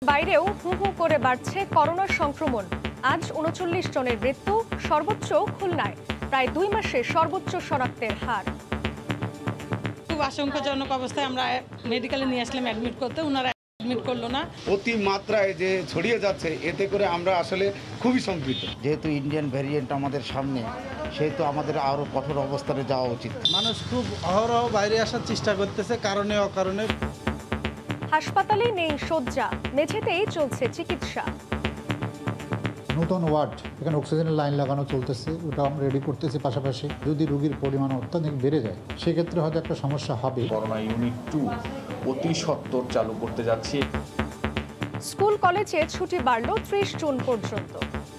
বাইরেও হু হু করে বাড়ছে করোনা সংক্রমণ। আজ ৩৯ জনের মৃত্যু, সর্বোচ্চ খুলনায়। প্রায় ২ মাসে সর্বোচ্চ শনাক্তের হার। খুব আশঙ্কাজনক অবস্থায় আমরা মেডিকেলে নিয়ে আসলাম অ্যাডমিট করতে, ওনারা অ্যাডমিট করলো না। অতি মাত্রায় যে ছড়িয়ে যাচ্ছে, এতে করে আমরা আসলে খুবই শঙ্কিত। যেহেতু ইন্ডিয়ান ভ্যারিয়েন্ট আমাদের সামনে, সেহেতু আমাদের আরও কঠোর অবস্থানে যাওয়া উচিত। মানুষ খুব অহরহ বাইরে আসার চেষ্টা করতেছে কারণে অকারণে। হাসপাতালে নেই শয্যা, মেঝেতেই চলছে চিকিৎসা। নতুন ওয়ার্ড, এখানে অক্সিজেনের লাইন লাগানো চলতেছে, ওটা আমরা রেডি করতেছি। পাশাপাশি যদি রোগীর পরিমাণ অত্যাধিক বেড়ে যায়, সেক্ষেত্রে হয়তো একটা সমস্যা হবে। করোনা ইউনিট 2 অতি সত্বর চালু করতে যাচ্ছি। স্কুল কলেজে ছুটি বাড়ল ৩০ জুন পর্যন্ত।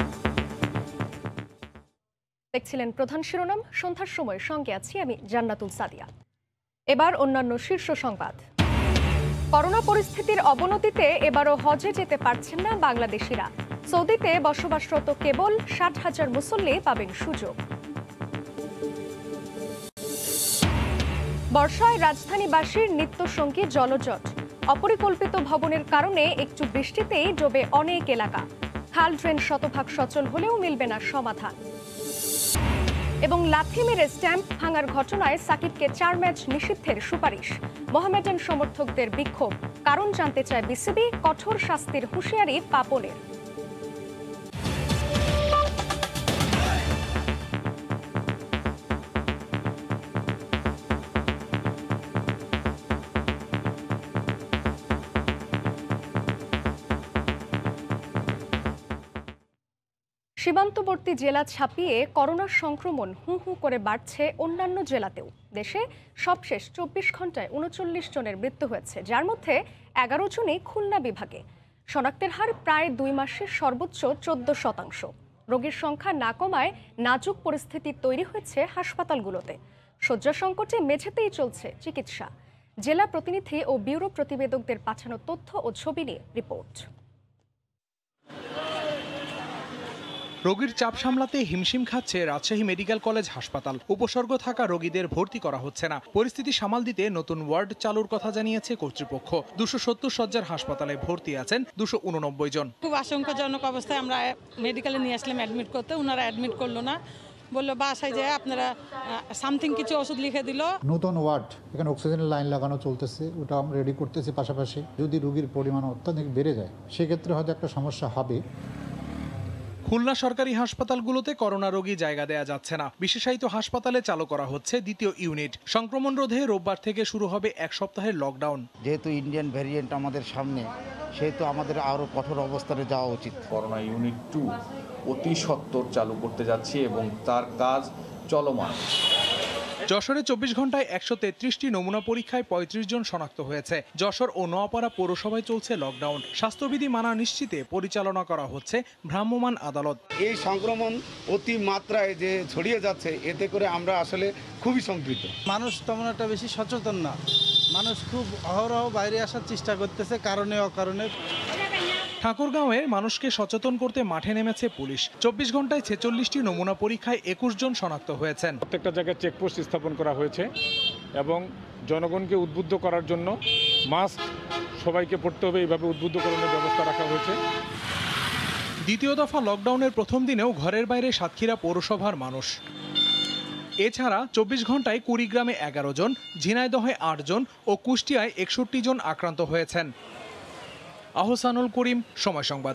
দেখছিলেন প্রধান শিরোনাম, সন্ধ্যার সময় সঙ্গে আছি আমি জান্নাতুল সাদিয়া। এবার অন্যান্য শীর্ষ সংবাদ। করোনা পরিস্থিতির অবনতিতে এবারও হজে যেতে পারছেন না বাংলাদেশিরা। সৌদিতে বসবাসরত কেবল ৬০,০০০ মুসল্লি পাবেন সুযোগ। বর্ষায় রাজধানীবাসীর নিত্যসঙ্গী জলজট। অপরিকল্পিত ভবনের কারণে একটু বৃষ্টিতেই ডোবে অনেক এলাকা। খাল ড্রেন শতভাগ সচল হলেও মিলবে না সমাধান। এবং লাথি মেরে স্ট্যাম্প ভাঙার ঘটনায় সাকিবকে ৪ ম্যাচ নিষিদ্ধের সুপারিশ। মোহামেডান সমর্থকদের বিক্ষোভ, কারণ জানতে চায় বিসিবি। কঠোর শাস্তির হুঁশিয়ারি পাপনের। সীমান্তবর্তী জেলা ছাপিয়ে করোনার সংক্রমণ হু হু করে বাড়ছে অন্যান্য জেলাতেও। দেশে সবশেষ ২৪ ঘন্টায় ৩৯ জনের মৃত্যু হয়েছে, যার মধ্যে ১১ জনই খুলনা বিভাগে। শনাক্তের হার প্রায় ২ মাসে সর্বোচ্চ ১৪%। রোগীর সংখ্যা না কমায় নাজুক পরিস্থিতি তৈরি হয়েছে হাসপাতালগুলোতে। শয্যা সংকটে মেঝেতেই চলছে চিকিৎসা। জেলা প্রতিনিধি ও ব্যুরো প্রতিবেদকদের পাঠানো তথ্য ও ছবি নিয়ে রিপোর্ট। রোগীর চাপ সামলাতে হিমশিম খাচ্ছে রাজশাহী মেডিকেল কলেজ হাসপাতাল। উপসর্গ থাকা রোগীদের ভর্তি করা হচ্ছে না। পরিস্থিতি সামাল দিতে নতুন ওয়ার্ড চালুর কথা জানিয়েছে কর্তৃপক্ষ। ২৭০ শয্যার হাসপাতালে ভর্তি আছেন ২৮৯ জন। খুব আশঙ্কাজনক অবস্থায় আমরা মেডিকেলে নিয়ে আসলাম অ্যাডমিট করতে, ওনারা অ্যাডমিট করলো না। বললো বাসায় যায় আপনারা সামথিং কিছু ওষুধ লিখে দিল। নতুন ওয়ার্ড, এখানে অক্সিজেনের লাইন লাগানো চলতেছে, ওটা আমরা রেডি করতেছি। পাশাপাশি যদি রোগীর পরিমাণ অত্যাধিক বেড়ে যায়, সেক্ষেত্রে হয়তো একটা সমস্যা হবে। খুলনা সরকারি হাসপাতালগুলোতে করোনা রোগী জায়গা দেয়া যাচ্ছে না। বিশেষায়িত হাসপাতালে চালু করা হচ্ছে দ্বিতীয় ইউনিট। সংক্রমণ রোধে রোববার থেকে শুরু হবে ১ সপ্তাহের লকডাউন। যেহেতু ইন্ডিয়ান ভ্যারিয়েন্ট আমাদের সামনে, সেহেতু আমাদের আরও কঠোর অবস্থানে যাওয়া উচিত। করোনা ইউনিট 2 অতি সত্বর চালু করতে যাচ্ছি এবং তার কাজ চলমান। যশোরে ২৪ ঘন্টায় ১৩৩টি নমুনা পরীক্ষায় ৩৫ জন শনাক্ত হয়েছে। যশোর ও নোয়াপাড়া পৌরসভায় চলছে লকডাউন। স্বাস্থ্যবিধি মানা নিশ্চিতে পরিচালনা করা হচ্ছে ভ্রাম্যমাণ আদালত। এই সংক্রমণ অতি মাত্রায় যে ছড়িয়ে যাচ্ছে, এতে করে আমরা আসলে খুবই শঙ্কিত। মানুষ তেমন একটা বেশি সচেতন না। মানুষ খুব অহরহ বাইরে আসার চেষ্টা করতেছে কারণে অকারণে। ঠাকুরগাঁওয়ে মানুষকে সচেতন করতে মাঠে নেমেছে পুলিশ। ২৪ ঘন্টায় ৪৬টি নমুনা পরীক্ষায় ২১ জন শনাক্ত হয়েছেন। প্রত্যেকটা জায়গায় চেকপোস্ট স্থাপন করা হয়েছে এবং জনগণকে উদ্বুদ্ধ করার জন্য মাস্ক সবাইকে পড়তে হবে, এইভাবে উদ্বুদ্ধকরণের ব্যবস্থা রাখা হয়েছে। দ্বিতীয় দফা লকডাউনের প্রথম দিনেও ঘরের বাইরে সাতক্ষীরা পৌরসভার মানুষ। এছাড়া ২৪ ঘন্টায় কুড়িগ্রামে ১১ জন, ঝিনাইদহে ৮ জন ও কুষ্টিয়ায় ৬১ জন আক্রান্ত হয়েছেন। আহসানুল করিম, সময় সংবাদ।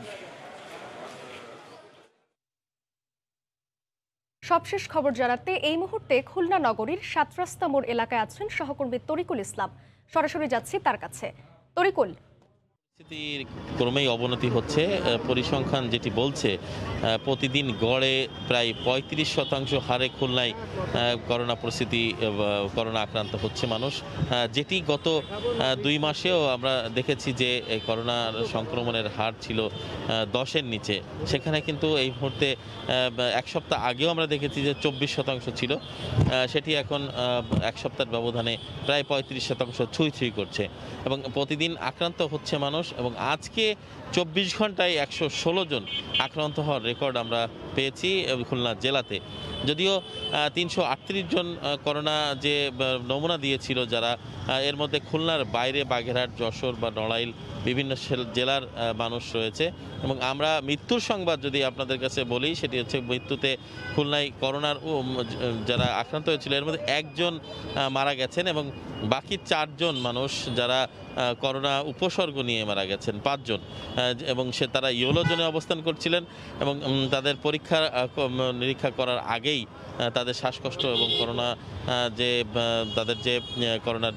সবশেষ খবর জানাতে এই মুহূর্তে খুলনা নগরীর ৭ রাস্তা মোড় এলাকায় আছেন সহকর্মী তরিকুল ইসলাম। সরাসরি যাচ্ছি তার কাছে। তরিকুল, পরিস্থিতির ক্রমেই অবনতি হচ্ছে। পরিসংখ্যান যেটি বলছে, প্রতিদিন গড়ে প্রায় ৩৫% হারে খুলনায় করোনা পরিস্থিতি, করোনা আক্রান্ত হচ্ছে মানুষ, যেটি গত ২ মাসেও আমরা দেখেছি যে করোনার সংক্রমণের হার ছিল ১০-এর নিচে। সেখানে কিন্তু এই মুহূর্তে ১ সপ্তাহ আগেও আমরা দেখেছি যে ২৪% ছিল, সেটি এখন ১ সপ্তাহের ব্যবধানে প্রায় ৩৫% ছুঁই করছে এবং প্রতিদিন আক্রান্ত হচ্ছে মানুষ। এবং আজকে ২৪ ঘন্টায় ১১৬ জন আক্রান্ত হওয়ার রেকর্ড আমরা পেয়েছি খুলনা জেলাতে। যদিও ৩৩৮ জন করোনা যে নমুনা দিয়েছিল যারা, এর মধ্যে খুলনার বাইরে বাগেরহাট, যশোর বা নড়াইল বিভিন্ন জেলার মানুষ রয়েছে। এবং আমরা মৃত্যুর সংবাদ যদি আপনাদের কাছে বলি, সেটি হচ্ছে মৃত্যুতে খুলনায় করোনার যারা আক্রান্ত হয়েছিল এর মধ্যে একজন মারা গেছেন এবং বাকি 4 জন মানুষ যারা করোনা উপসর্গ নিয়ে মারা গেছেন 5 জন, এবং তারা ইয়েলো জোনে অবস্থান করছিলেন এবং তাদের পরীক্ষা নিরীক্ষা করার আগেই তাদের শ্বাসকষ্ট এবং করোনা তাদের যে করোনার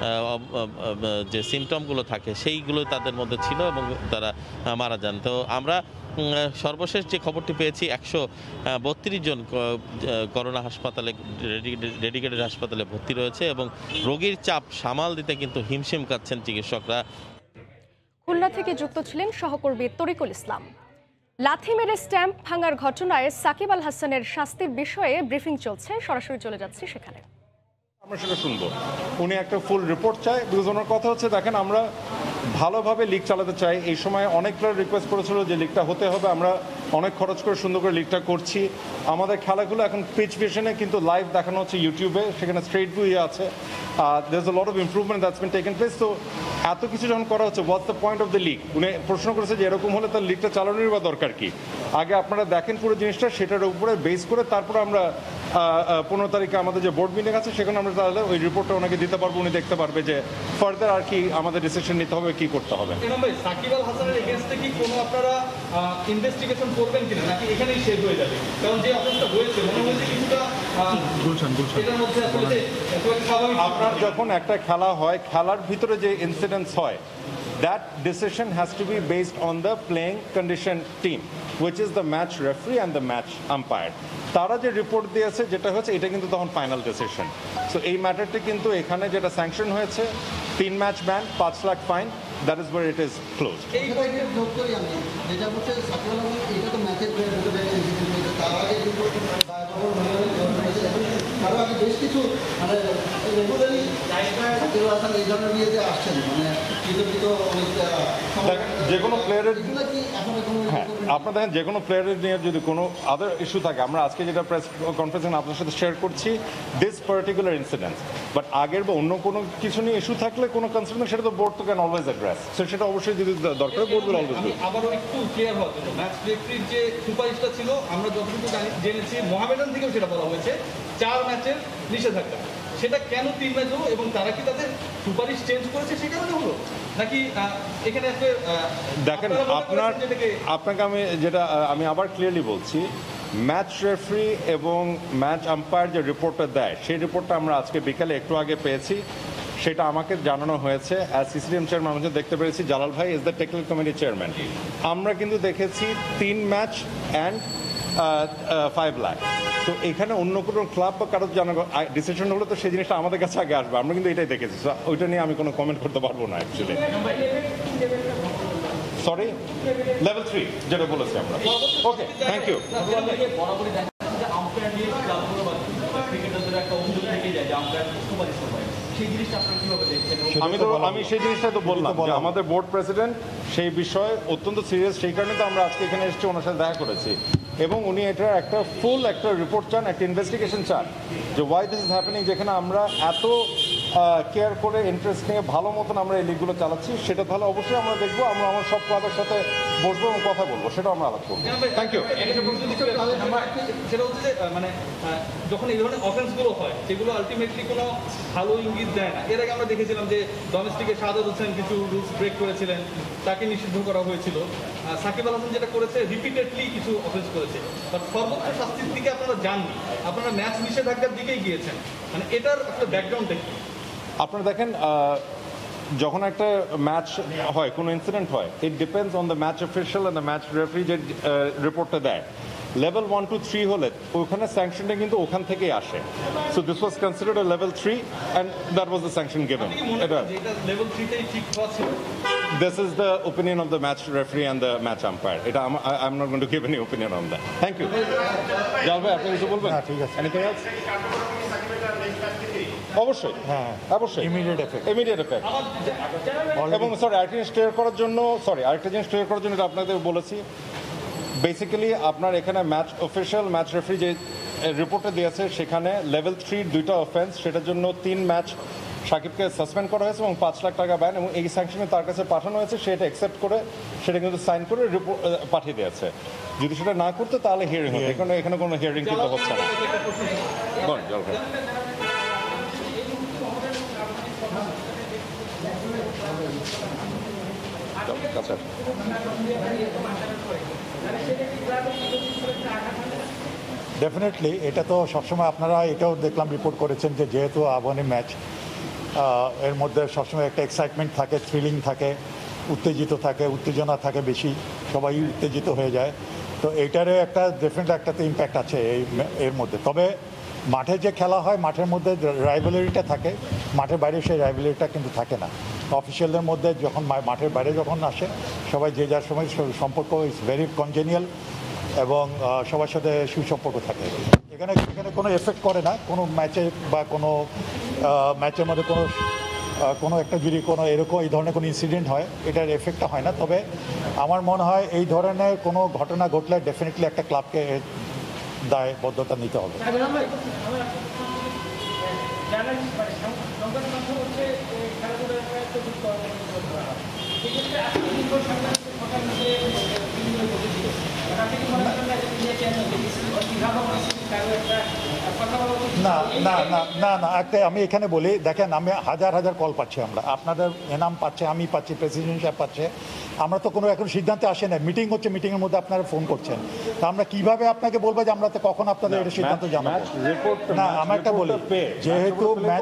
যে সিমটমগুলো থাকে সেইগুলো তাদের মধ্যে ছিল এবং তারা মারা যান। তো আমরা সর্বশেষ যে খবরটি পেয়েছি 132 জন করোনা হাসপাতালে ডেডিকেটেড হাসপাতালে ভর্তি রয়েছে এবং রোগীর চাপ সামাল দিতে কিন্তু হিমশিম খাচ্ছেন চিকিৎসকরা। খুলনা থেকে যুক্ত ছিলেন সহকর্মী তরিকুল ইসলাম। লাথি মেরে স্ট্যাম্প ভাঙার ঘটনায় সাকিব আল হাসানের শাস্তির বিষয়ে ব্রিফিং চলছে, সরাসরি চলে যাচ্ছি সেখানে। আমরা সেটা শুনবো। উনি একটা ফুল রিপোর্ট চাই, বিকজ ওনার কথা হচ্ছে দেখেন আমরা ভালোভাবে লিগ চালাতে চাই। এই সময় অনেক প্লেয়ার রিকোয়েস্ট করেছিল যে লিগটা হতে হবে, আমরা অনেক খরচ করে সুন্দর করে লিগটা করছি। আমাদের খেলাগুলো এখন পিচ ভিশনে কিন্তু লাইভ দেখানো হচ্ছে ইউটিউবে, সেখানে স্ট্রেট ভিউ আছে। There is a lot of improvement that's been taken place. তো এত কিছু যখন করা হচ্ছে, what's the point of the league? উনি প্রশ্ন করেছে যে এরকম হলে তার লিগটা চালানোর বা দরকার কি? আগে আপনারা দেখেন পুরো জিনিসটা, সেটার উপরে বেস করে তারপর আমরা 15 তারিখে আমাদের যে বোর্ড মিটিং আছে সেখানে আমরা তাহলে ওই রিপোর্টটা ওনাকে দিতে পারবো, উনি দেখতে পারবে যে ফার্দার আর কি আমাদের ডিসিশন নিতে হবে, কি করতে হবে। সাকিব আল হাসানের এগেইনস্টে কি কোনো আপনারা ইনভেস্টিগেশন করবেন কিনা, নাকি এখানেই শেষ হয়ে যাবে? কারণ যে অবস্থা হয়েছে মনে হচ্ছে কিছুটা এটার মধ্যে আসলে আপনার যখন একটা খেলা হয়, খেলার ভিতরে যে ইনসিডেন্টস হয়, that decision has to be based on the playing condition team, which is the match referee and the match umpire. তারা যে রিপোর্ট দিয়েছে যেটা হচ্ছে এটা কিন্তু তখন ফাইনাল ডিসিশন। সো এই ম্যাটারটি কিন্তু এখানে যেটা স্যাংশন হয়েছে 3 match ban, 5 lakh fine, that is where it is closed. এই পয়েন্টে যোগ করি আমি, যেটা হচ্ছে সাকিব আল হাসান এটা তো ম্যাচের তার আগে কিন্তু তারা আগে বেশ কিছু মানে রেগুলারলি সাকিব আল হাসান এই ধরনের নিয়ে যে আসছেন, মানে যে কোনো প্লেয়ারের, হ্যাঁ আপনার দেখেন যে কোনো প্লেয়ারের নিয়ে যদি কোনো আদার ইস্যু থাকে, আমরা আজকে যেটা প্রেস কনফারেন্সে আপনার সাথে শেয়ার করছি দিস পার্টিকুলার ইনসিডেন্ট, বাট আগের বা অন্য কোনো কিছু নিয়ে ইস্যু থাকলে কোনো কনসার্ন সেটা তো বোর্ড তো ক্যান অলওয়েজ অ্যাড্রেস। সেটা অবশ্যই যদি দরকার বোর্ড উইল অলওয়েজ ডু। আবারও একটু ক্লিয়ার হওয়ার জন্য, ম্যাচ রেফারির যে সুপারিশটা ছিল আমরা যতটুকু জেনেছি মোহামেডান থেকেও সেটা বলা হয়েছে 4 ম্যাচের নিষেধাজ্ঞা, সেটা কেন 3 ম্যাচ হলো এবং তারা কি তাদের সুপারিশ চেঞ্জ করেছে সে কারণে হলো, নাকি এখানে দেখেন আপনাকে আমি আবার ক্লিয়ারলি বলছি, ম্যাচ রেফারি এবং ম্যাচ আম্পায়ার যে রিপোর্টটা দেয় সেই রিপোর্টটা আমরা আজকে বিকালে একটু আগে পেয়েছি। সেটা আমাকে জানানো হয়েছে অ্যাজ সিসিডিএম চেয়ারম্যান, আমি দেখতে পেরেছি জালাল ভাই is the technical committee chairman. আমরা কিন্তু দেখেছি 3 ম্যাচ অ্যান্ড 5 লাখ। তো এখানে অন্য কোনো ক্লাব বা কারোর ডিসিশন হলে তো সেই জিনিসটা আমাদের কাছে আগে আসবে, আমরা কিন্তু এটাই দেখেছি। ওইটা নিয়ে আমি কোনো কমেন্ট করতে পারবো না অ্যাকচুয়ালি। সরি, লেভেল 3 যেটা বলেছি আমরা। Okay, thank you. আমি সেই জিনিসটা তো বললাম যে আমাদের বোর্ড প্রেসিডেন্ট সেই বিষয়ে অত্যন্ত সিরিয়াস, সেই কারণে তো আমরা আজকে এখানে এসেছি, ওনার সাথে দেখা করেছি এবং উনি এটার একটা ফুল একটা রিপোর্ট চান, একটা ইনভেস্টিগেশন চান যে ওয়াই দিস ইজ হ্যাপেনিং। যেখানে আমরা এত কেয়ার করে ইন্টারেস্ট নিয়ে ভালো মতন আমরা এই লিগগুলো চালাচ্ছি, সেটা তাহলে অবশ্যই আমরা দেখবো, আমরা আমার সব ক্লাবের সাথে বসবো এবং কথা বলবো, সেটা আমরা আলাপ করবো। Thank you. সেটা হচ্ছে যে মানে যখন এই ধরনের অফেন্সগুলো হয় সেগুলো আলটিমেটলি কোনো ভালো ইঙ্গিত দেয় না। এর আগে আমরা দেখেছিলাম যে ডোমেস্টিকে শাহাদাত হোসেন কিছু রুলস ব্রেক করেছিলেন, তাকে নিষিদ্ধ করা হয়েছিল। সাকিব আল হাসান যেটা করেছে রিপিটেডলি কিছু অফেন্স করেছে, বাট সর্বোচ্চ শাস্তির দিকে আপনারা যাননি, আপনারা ম্যাচ নিষেধাজ্ঞার দিকেই গিয়েছেন। মানে এটার একটা ব্যাকগ্রাউন্ড দেখি আপনারা দেখেন, যখন একটা ম্যাচ হয়, কোনো ইনসিডেন্ট হয়, it depends on the match official and the match referee যে রিপোর্টটা দেয়। লেভেল 1 to 3 হলে ওখানে স্যাংশনটা কিন্তু ওখান থেকেই আসে। So this was considered a level 3 and that was the sanction given. This is the opinion of the match referee and the match umpire. I'm not going to give any opinion on that. Thank you. জাল ভাই আপনি কিছু বলবেন? ঠিক আছে। Anything else? অবশ্যই, হ্যাঁ অবশ্যই ইমিডিয়েট এফেক্ট এবং আরেকটা জিনিস ক্লিয়ার করার জন্য এটা আপনাদের বলেছি, বেসিক্যালি আপনার এখানে ম্যাচ অফিসিয়াল ম্যাচ রেফারি যে রিপোর্টটা দিয়েছে সেখানে লেভেল 3 2টা অফেন্স, সেটার জন্য 3 ম্যাচ সাকিবকে সাসপেন্ড করা হয়েছে এবং 5 লাখ টাকা ব্যান এবং এই স্যাংশনে তার কাছে পাঠানো হয়েছে, সেটা অ্যাকসেপ্ট করে সেটা কিন্তু সাইন করে পাঠিয়ে দিয়েছে। যদি সেটা না করতো তাহলে হিয়ারিং হতো, এখানে কোনো হিয়ারিং কিন্তু হচ্ছে না। ডেফিনেটলি এটা তো সবসময় আপনারা এটাও দেখলাম রিপোর্ট করেছেন যে যেহেতু আবাহনী ম্যাচ, এর মধ্যে সবসময় একটা এক্সাইটমেন্ট থাকে, থ্রিলিং থাকে, উত্তেজিত থাকে, উত্তেজনা থাকে বেশি, সবাই উত্তেজিত হয়ে যায়। তো এইটারও একটা ডেফিনেটলি একটা তো ইম্প্যাক্ট আছে এর মধ্যে। তবে মাঠে যে খেলা হয় মাঠের মধ্যে রাইভালরিটা থাকে, মাঠের বাইরে সেই রাইভালরিটা কিন্তু থাকে না। অফিসিয়ালদের মধ্যে যখন মাঠের বাইরে যখন আসে সবাই যে যার সময় সম্পর্ক ইজ ভেরি কনজেনিয়াল এবং সবার সাথে সুসম্পর্ক থাকে। এখানে কোনো এফেক্ট করে না কোনো ম্যাচে বা কোনো ম্যাচের মধ্যে কোনো একটা যদি কোনো এরকম এই ধরনের কোনো ইনসিডেন্ট হয় এটার এফেক্টটা হয় না। তবে আমার মনে হয় এই ধরনের কোনো ঘটনা ঘটলে ডেফিনেটলি একটা ক্লাবকে দায়বদ্ধতা নিতে হবে। না না না না না একটা আমি এখানে বলি, দেখেন আমি হাজার হাজার কল পাচ্ছি, আমরা আপনাদের এনাম পাচ্ছে, আমি পাচ্ছি, প্রেসিডেন্ট সাহেব পাচ্ছে, আমরা তো কোনো এখন সিদ্ধান্তে আসে না। মিটিং হচ্ছে, মিটিংয়ের মধ্যে আপনারা ফোন করছেন, তা আমরা কিভাবে আপনাকে বলবো যে আমরা তো কখন আপনাদের এটা সিদ্ধান্ত জানাবো? না আমি একটা বলি, যেহেতু ম্যাচ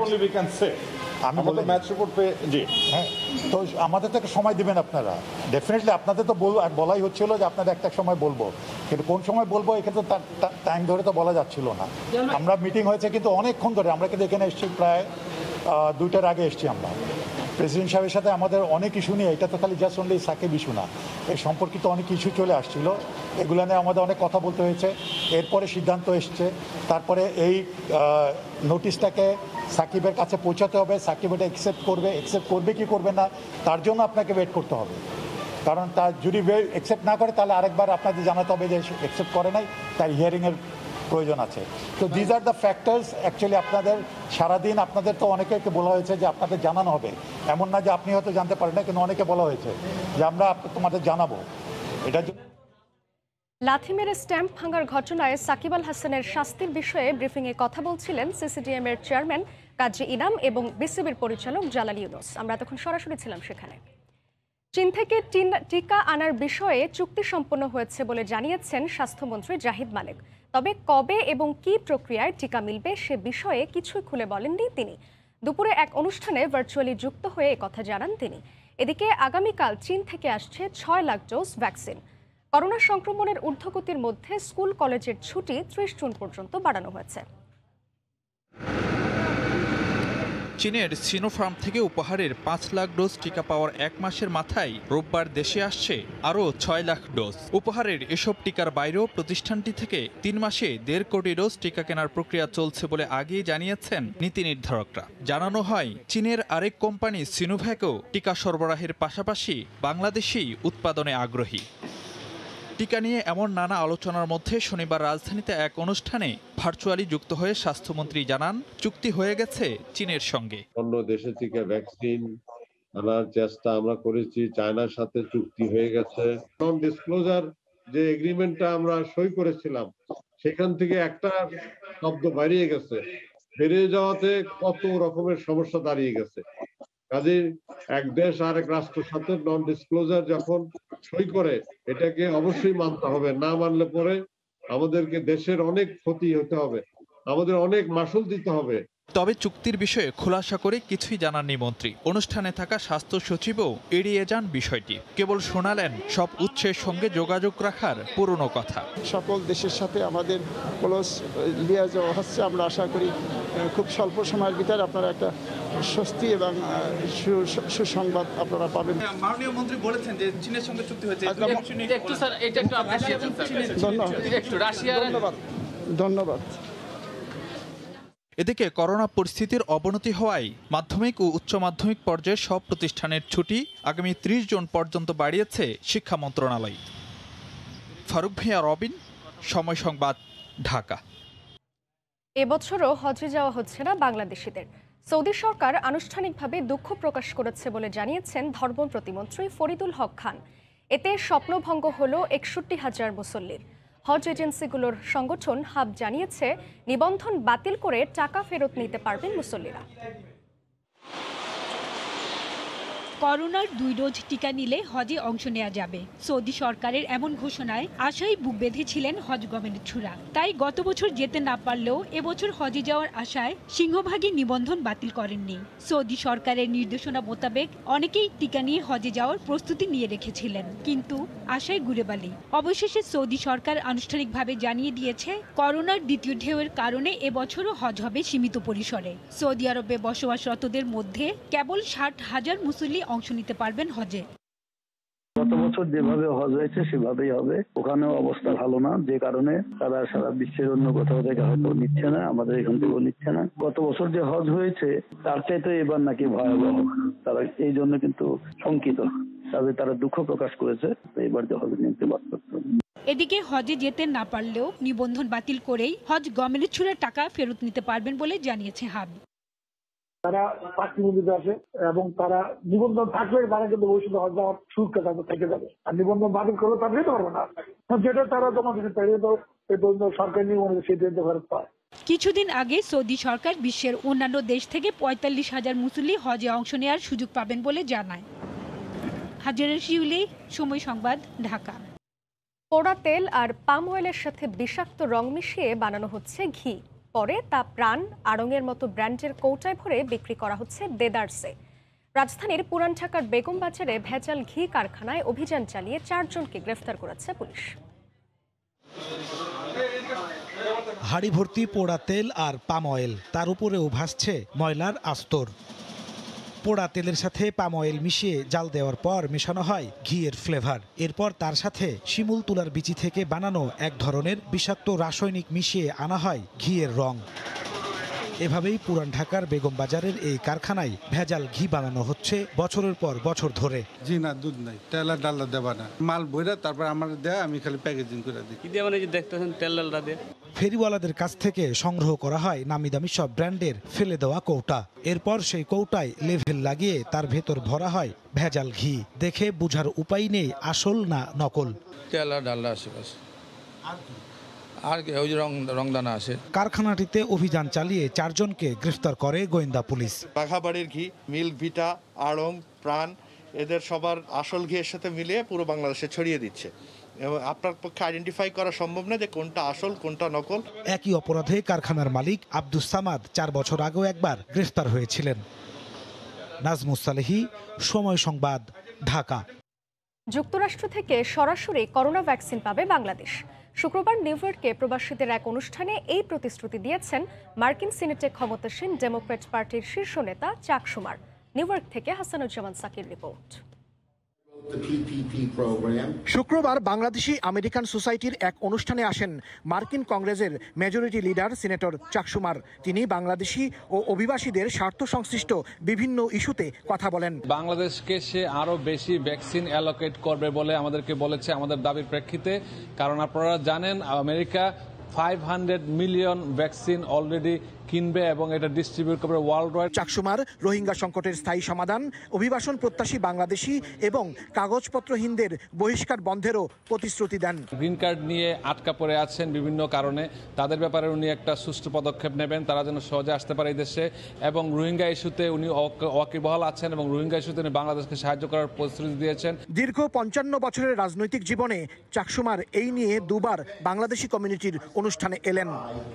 আমি বলি ম্যাচ রিপোর্ট পেয়ে জি হ্যাঁ, তো আমাদের তো একটা সময় দেবেন আপনারা। ডেফিনেটলি আপনাদের তো বলাই হচ্ছিল যে আপনাদের একটা সময় বলবো, কিন্তু কোন সময় বলবো এখানে তো টাইম ধরে তো বলা যাচ্ছিল না। আমরা মিটিং হয়েছে কিন্তু অনেকক্ষণ ধরে, আমরা কিন্তু এখানে এসেছি প্রায় 2টার আগে এসেছি। আমরা প্রেসিডেন্ট সাহেবের সাথে আমাদের অনেক ইস্যু নিয়ে, এটা তো খালি জাস্ট অনলি সাকিব ইস্যু না, এই সম্পর্কিত অনেক ইস্যু চলে আসছিল, এগুলো নিয়ে আমাদের অনেক কথা বলতে হয়েছে। এরপরে সিদ্ধান্ত এসছে, তারপরে এই নোটিশটাকে সাকিবের কাছে পৌঁছাতে হবে, সাকিব এটা অ্যাকসেপ্ট করবে কি করবে না তার জন্য আপনাকে ওয়েট করতে হবে। কারণ তার যদি অ্যাকসেপ্ট না করে তাহলে আরেকবার আপনাদের জানাতে হবে যে অ্যাকসেপ্ট করে নাই, তার হিয়ারিংয়ের প্রয়োজন আছে। তো these are the factors. Actually আপনাদের সারাদিন আপনাদের তো অনেকে বলা হয়েছে যে আপনাদের জানানো হবে, এমন না যে আপনি হয়তো জানতে পারেন না, কিন্তু অনেকে বলা হয়েছে যে আমরা তোমাদের জানাবো। এটার জন্য লাথি মেরে স্ট্যাম্প ভাঙার ঘটনায় সাকিব আল হাসানের শাস্তির বিষয়ে ব্রিফিংয়ে কথা বলছিলেন সিসিডিএম এর চেয়ারম্যান কাজী ইনাম এবং বিসিবির পরিচালক জালাল ইউনুস। আমরা তখন সরাসরি ছিলাম সেখানে। চীন থেকে টিকা আনার বিষয়ে চুক্তি সম্পন্ন হয়েছে বলে জানিয়েছেন স্বাস্থ্যমন্ত্রী জাহিদ মালেক। তবে কবে এবং কি প্রক্রিয়ায় টিকা মিলবে সে বিষয়ে কিছুই খুলে বলেননি তিনি। দুপুরে এক অনুষ্ঠানে ভার্চুয়ালি যুক্ত হয়ে একথা জানান তিনি। এদিকে আগামীকাল চীন থেকে আসছে 6 লাখ ডোজ ভ্যাকসিন। করোনা সংক্রমণের ঊর্ধ্বগতির মধ্যে স্কুল কলেজের ছুটি 30 জুন পর্যন্ত বাড়ানো হয়েছে। চীনের সিনোফার্ম থেকে উপহারের 5 লাখ ডোজ টিকা পাওয়ার 1 মাসের মাথায় রোববার দেশে আসছে আরও 6 লাখ ডোজ। উপহারের এসব টিকার বাইরেও প্রতিষ্ঠানটি থেকে 3 মাসে 1.5 কোটি ডোজ টিকা কেনার প্রক্রিয়া চলছে বলে আগেই জানিয়েছেন নীতি নির্ধারকরা। জানানো হয় চীনের আরেক কোম্পানি সিনোভ্যাকও টিকা সরবরাহের পাশাপাশি বাংলাদেশেই উৎপাদনে আগ্রহী। টিকা নিয়ে এমন নানা আলোচনার মধ্যে শনিবার রাজধানীতে এক অনুষ্ঠানে ভার্চুয়ালি যুক্ত হয়ে স্বাস্থ্যমন্ত্রী জানান চুক্তি হয়ে গেছে চীনের সঙ্গে। অন্য দেশে থেকে ভ্যাকসিন আনার চেষ্টা আমরা করেছি, চায়নার সাথে চুক্তি হয়ে গেছে। নন ডিসক্লোজার যে এগ্রিমেন্টটা আমরা সই করেছিলাম সেখান থেকে একটা শব্দ বেরিয়ে গেছে, বেরিয়ে যাওয়াতে কত রকমের সমস্যা দাঁড়িয়ে গেছে। কাজে এক দেশ আর এক রাষ্ট্রের সাথে নন ডিসক্লোজার যখন সই করে এটাকে অবশ্যই মানতে হবে, না মানলে পরে আমাদেরকে দেশের অনেক ক্ষতি হতে হবে, আমাদের অনেক মাসুল দিতে হবে। তবে চুক্তির বিষয়ে খোলাসা করে কিছুই জানাননি মন্ত্রী। অনুষ্ঠানে থাকা স্বাস্থ্য সচিবও এড়িয়ে যান বিষয়টি, কেবল শোনালেন সব উৎসের সঙ্গে যোগাযোগ রাখার পুরনো কথা। সকল দেশের সাথে আমাদের ক্লোজ লিয়াজও হচ্ছে, আমরা আশা করি খুব স্বল্প সময়ের ভিতরে আপনারা একটা স্বস্তি এবং সুসংবাদ আপনারা পাবেন। মাননীয় মন্ত্রী বলেছেন যে চীনের সঙ্গে চুক্তি হয়েছে। ধন্যবাদ। এদিকে করোনা পরিস্থিতির অবনতি হওয়ায় মাধ্যমিক ও উচ্চ মাধ্যমিক পর্যায়ে সব প্রতিষ্ঠানের ছুটি আগামী 30 জুন পর্যন্ত বাড়িয়েছে শিক্ষা মন্ত্রণালয়। ফারুক ভিয়া, রবিন, সময় সংবাদ, ঢাকা। এবছরও হজে যাওয়া হচ্ছে না বাংলাদেশিদের। সৌদি সরকার আনুষ্ঠানিকভাবে দুঃখ প্রকাশ করেছে বলে জানিয়েছেন ধর্ম প্রতিমন্ত্রী ফরিদুল হক খান। এতে স্বপ্নভঙ্গ হল ৬১,০০০ মুসল্লির। হজ এজেন্সিগুলোর সংগঠন হাব জানিয়েছে নিবন্ধন বাতিল করে টাকা ফেরত নিতে পারবেন মুসল্লিরা। করোনার 2 ডোজ টিকা নিলে হজে অংশ নেওয়া যাবে। সৌদি সরকারের এমন ঘোষণায় আশায় বুক বেঁধেছিলেন হজ কমিটিরা। তাই গত বছর যেতে না পারলেও এবছর হজে যাওয়ার আশায় সিংহভাগই নিবন্ধন বাতিল করেননি। সৌদি সরকারের নির্দেশনা মোতাবেক অনেকেই টিকা নিয়ে হজে যাওয়ার প্রস্তুতি নিয়ে রেখেছিলেন, কিন্তু আশায় ঘুরে বালি। অবশেষে সৌদি সরকার আনুষ্ঠানিকভাবে জানিয়ে দিয়েছে করোনার দ্বিতীয় ঢেউয়ের কারণে এবছরও হজ হবে সীমিত পরিসরে। সৌদি আরবে বসবাসরতদের মধ্যে কেবল 60,000 মুসল্লি অংশ নিতে পারবেন হজে। গত বছর যেভাবে হজ হয়েছে সেভাবেই হবে। ওখানেও অবস্থা ভালো না, যে কারণে তারা সারা বিশ্বের অন্য কোথাও থেকে হয়তো নিচ্ছে না, আমাদের এখান থেকেও নিচ্ছে না। গত বছর যে হজ হয়েছে তার চাইতে এবার নাকি ভয়াবহ। তারা এই জন্য কিন্তু শঙ্কিত, তবে তারা দুঃখ প্রকাশ করেছে এবার যে হজ নিতে বাধ্য। এদিকে হজে যেতে না পারলেও নিবন্ধন বাতিল করেই হজ গমের টাকা ফেরত নিতে পারবেন বলে জানিয়েছে হাব। তারা নিবন্ধিত আছে এবং তারা নিবন্ধন থাকলে তারা কিন্তু ভবিষ্যতে হজ যাওয়ার সুযোগটা থেকে যাবে। আর নিবন্ধন বাতিল করলে তারা যেতে পারবে না। যেটা তারা জমা দিতে পারে সরকারি নিয়ম অনুযায়ী সেই ফেরত পায়। কিছুদিন আগে সৌদি সরকার বিশ্বের অন্যান্য দেশ থেকে ৪৫,০০০ মুসল্লি হজে অংশ নেওয়ার সুযোগ পাবেন বলে জানায়। হাজারা শিউলি, সময় সংবাদ, ঢাকা। পোড়া তেল আর পাম অয়েলের সাথে বিষাক্ত রং মিশিয়ে বানানো হচ্ছে ঘি। পরে তা প্রাণ, আড়ংয়ের মতো ব্র্যান্ডের কৌটায় ভরে বিক্রি করা হচ্ছে দেদারসে। রাজধানীর পুরান ঢাকার বেগম বাজারে ভেজাল ঘি কারখানায় অভিযান চালিয়ে 4 জনকে গ্রেফতার করেছে পুলিশ। হাড়ি ভর্তি পোড়া তেল আর পাম অয়েল, তার উপরেও ভাসছে ময়লার আস্তর। পোড়া তেলের সাথে পাম অয়েল মিশিয়ে জাল দেওয়ার পর মেশানো হয় ঘিয়ের ফ্লেভার। এরপর তার সাথে শিমুল তুলার বিচি থেকে বানানো এক ধরনের বিষাক্ত রাসায়নিক মিশিয়ে আনা হয় ঘিয়ের রং। এভাবেই পুরান ঢাকার বেগম বাজারের এই কারখানায় ভেজাল ঘি বানানো হচ্ছে বছরের পর বছর ধরে। জি না, দুধ নাই, তেল আর ডালডা দেবা না, মাল বইরা তারপর আমার দেয়া, আমি খালি প্যাকেজিং করে দিই। কি দিয়ে মানে যে দেখতেছেন তেল ডালডা দিয়ে। ফেরিওয়ালাদের কাছ থেকে সংগ্রহ করা হয় নামি দামি সব ব্র্যান্ডের ফেলে দেওয়া কৌটা। এরপর সেই কৌটায় লেভেল লাগিয়ে তার ভেতর ভরা হয় ভেজাল ঘি। দেখে বুঝার উপায় নেই আসল না নকল। তেল আর ডালডা আশেপাশে আর ওই রংদানা আছে। কারখানাটিতে অভিযান চালিয়ে 4 জনকে গ্রেফতার করে গোয়েন্দা পুলিশ। বাঘাবাড়ির ঘি, মিল্ক ভিটা, আড়ং, প্রাণ, এদের সবার আসল ঘিয়ের সাথে মিলিয়ে পুরো বাংলাদেশে ছড়িয়ে দিচ্ছে এবং আপনার পক্ষে আইডেন্টিফাই করা সম্ভব না যে কোনটা আসল কোনটা নকল। একই অপরাধে কারখানার মালিক আব্দুস সামাদ 4 বছর আগেও একবার গ্রেফতার হয়েছিলেন। নাজমুস সালেহী, সময় সংবাদ, ঢাকা। যুক্তরাষ্ট্র থেকে সরাসরি করোনা ভ্যাকসিন পাবে বাংলাদেশ। শুক্রবার নিউ ইয়র্কে প্রবাসীদের এক অনুষ্ঠানে এই প্রতিশ্রুতি দিয়েছেন মার্কিন সিনেটে ক্ষমতাসীন ডেমোক্র্যাট পার্টির শীর্ষ নেতা চাক শুমার। নিউ ইয়র্ক থেকে হাসানুজ্জামান সাকির রিপোর্ট। শুক্রবার বাংলাদেশি আমেরিকান সোসাইটির এক অনুষ্ঠানে আসেন মার্কিন কংগ্রেসের মেজরিটি লিডার সিনেটর চাক শুমার। তিনি বাংলাদেশি ও অভিবাসীদের স্বার্থ সংশ্লিষ্ট বিভিন্ন ইস্যুতে কথা বলেন। বাংলাদেশকে সে আরো বেশি ভ্যাকসিন অ্যালোকেট করবে বলে আমাদেরকে বলেছে আমাদের দাবির প্রেক্ষিতে, কারণ আপনারা জানেন আমেরিকা 500 মিলিয়ন ভ্যাকসিন অলরেডি কিনবে এবং এটা ডিস্ট্রিবিউট করবে ওয়ার্ল্ড ওয়াইড। চাক শুমার রোহিঙ্গা সংকটের স্থায়ী সমাধান, অভিবাসন প্রত্যাশী বাংলাদেশি এবং কাগজপত্রহীনদের বহিষ্কার বন্ধেরও প্রতিশ্রুতি দেন। গ্রিন কার্ড নিয়ে আটকা পড়ে আছেন বিভিন্ন কারণে, তাদের ব্যাপারে উনি একটা সুষ্ঠু পদক্ষেপ নেবেন, তারা যেন সহজে আসতে পারে এই দেশে। এবং রোহিঙ্গা ইস্যুতে উনি ওয়াকিবহাল আছেন এবং রোহিঙ্গা ইস্যুতে উনি বাংলাদেশকে সাহায্য করার প্রতিশ্রুতি দিয়েছেন। দীর্ঘ 55 বছরের রাজনৈতিক জীবনে চাক শুমার এই নিয়ে দুবার বাংলাদেশি কমিউনিটির অনুষ্ঠানে এলেন।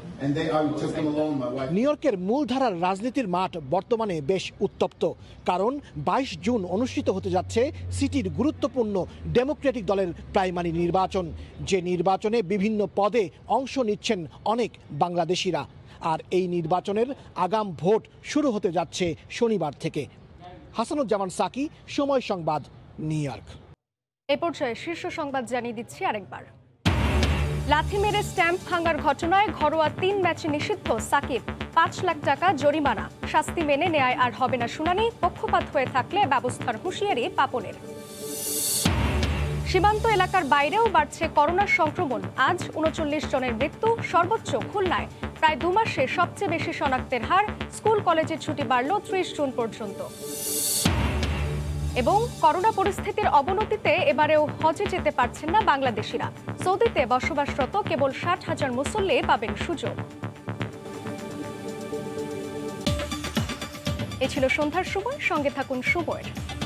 নিউ ইয়র্কের মূলধারার রাজনীতির মাঠ বর্তমানে বেশ উত্তপ্ত, কারণ 22 জুন অনুষ্ঠিত হতে যাচ্ছে সিটির গুরুত্বপূর্ণ ডেমোক্রেটিক দলের প্রাইমারি নির্বাচন, যে নির্বাচনে বিভিন্ন পদে অংশ নিচ্ছেন অনেক বাংলাদেশিরা। আর এই নির্বাচনের আগাম ভোট শুরু হতে যাচ্ছে শনিবার থেকে। হাসানুজ্জামান সাকি, সময় সংবাদ, নিউ ইয়র্ক। এ পর্যায়ে শীর্ষ সংবাদ জানিয়ে দিচ্ছি আরেকবার। লাথি মেরে স্ট্যাম্প ভাঙার ঘটনায় ঘরোয়া 3 ম্যাচে নিষিদ্ধ সাকিব, 5 লাখ টাকা জরিমানা। শাস্তি মেনে নেয় আর হবে না শুনানি, পক্ষপাত হয়ে থাকলে ব্যবস্থার হুঁশিয়ারি পাপনের। সীমান্ত এলাকার বাইরেও বাড়ছে করোনার সংক্রমণ। আজ ৩৯ জনের মৃত্যু। সর্বোচ্চ খুলনায় প্রায় 2 মাসে সবচেয়ে বেশি শনাক্তের হার। স্কুল কলেজের ছুটি বাড়ল ৩০ জুন পর্যন্ত। এবং করোনা পরিস্থিতির অবনতিতে এবারেও হজে যেতে পারছেন না বাংলাদেশিরা। সৌদিতে বসবাসরত কেবল ৬০,০০০ মুসল্লি পাবেন সুযোগ। এ ছিল সন্ধ্যার সময়। সঙ্গে থাকুন সময়ের।